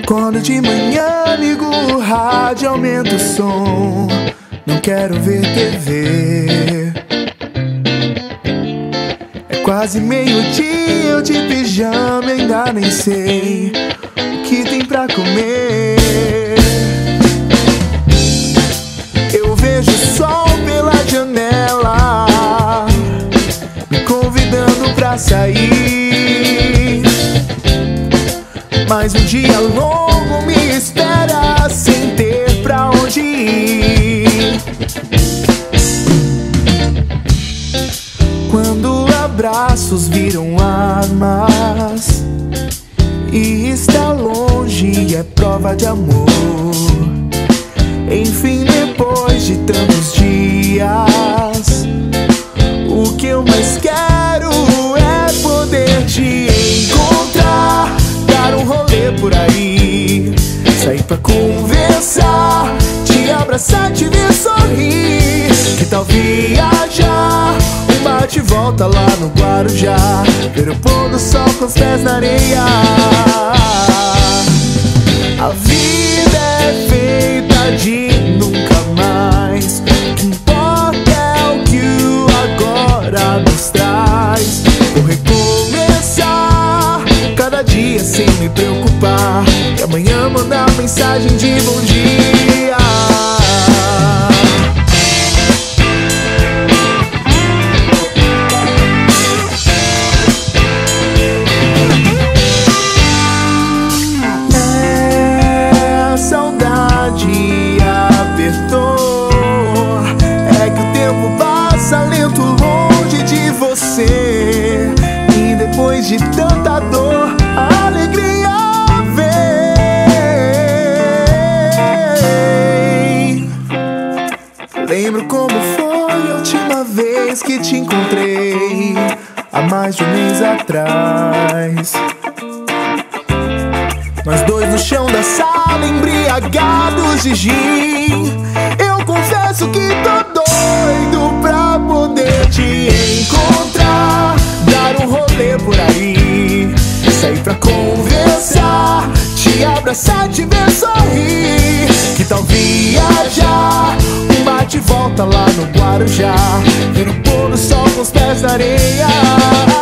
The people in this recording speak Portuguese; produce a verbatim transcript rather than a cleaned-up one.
Acordo de manhã, ligo o rádio, aumento o som. Não quero ver T V. É quase meio-dia, eu de pijama, ainda nem sei o que tem pra comer. Eu vejo o sol pela janela, me convidando pra sair. Mas um dia longo me espera, sem ter pra onde ir. Quando abraços viram armas e está longe é prova de amor. Enfim, depois de tantos dias, o que eu mais quero é poder te encontrar, dar um rolê por aí, sair pra conversar, te abraçar, te ver sorrir. Que tal viajar, um bate e volta lá no Guarujá, ver o pôr do sol com os pés na areia. A vida é feita de nunca mais, o que importa é o que o agora nos traz. Vou recomeçar cada dia sem me preocupar, e amanhã mandar mensagem de bom dia. É, a saudade apertou, é que o tempo passa lento longe de você, e depois de tanta dor, a alegria vem. Lembro como foi a última vez que te encontrei, há mais de um mês atrás. Nós dois no chão da sala, embriagados de gin. Eu confesso que tô doido pra poder te encontrar, dar um rolê por aí, sair pra conversar, te abraçar, te ver sorrir. Que tal viajar, um bate e volta lá no Guarujá, ver o pôr do sol com os pés na areia.